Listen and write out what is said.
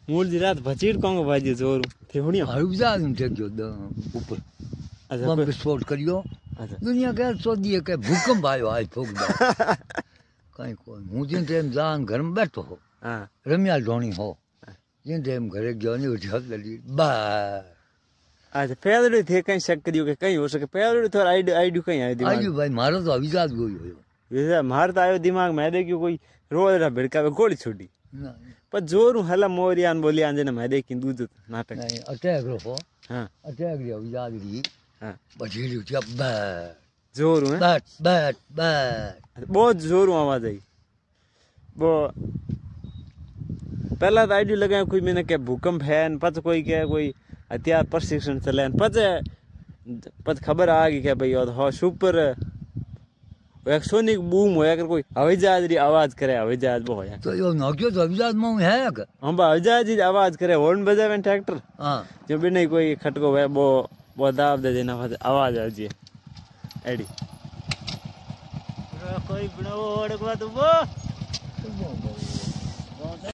मूल जी रात भचीड़ कोंग बाजी जोर थे हुणी हरुजा थे जो ऊपर बम विस्फोट करियो दुनिया के सोदी के भूकंप आयो आज ठोक दो कहीं कोई हूं जिन टाइम जान घर में बैठो हो हां रमिया ढोणी हो जिन टाइम घरे गयो नहीं उठल लली बा अच्छा पैदल थे कहीं शक करियो के कहीं हो सके पैदल थोड़ा आईडी कहीं आयो दिमाग आईडी भाई मारो तो अविजात गयो हो वैसे मार तो आयो दिमाग में देखियो कोई रोज रा भिड़का पे गोली छोड़ी पर जोरू हला मोरियान बोलियान जने मैं देखी दूध नाटक नहीं अटैक रो हां अटैक रे अविजात री हां बजेली उठिया बा जोरू है बैट बैट बैट बहुत जोरू आवाज आई वो पहला तो आईडी लगाया कोई मैंने क्या भूकंप है पच कोई क्या कोई हथियार प्रशिक्षण चले पच खबर आ गई क्या भाई और हो सुपर एक सोनिक बूम होया कर कोई हवाई जहाज री आवाज करे हवाई जहाज वो होया तो यो नोकियो तो हवाई जहाज में है का हम हवाई जहाज की आवाज करे हॉर्न बजावे ट्रैक्टर हां जो भी नहीं कोई खटको है वो दाब दे देना आवाज आ जी एडी कोई बड़ो ओड़ को तो वो